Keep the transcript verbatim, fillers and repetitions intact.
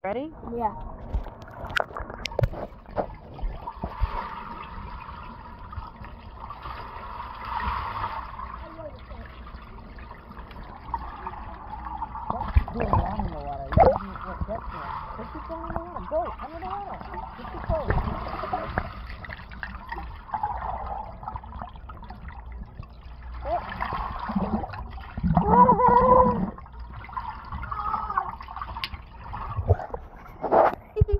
Ready? Yeah. Go along in the water. You don't need what depth you want. Just keep going in the water. Go under the water. Just keep going.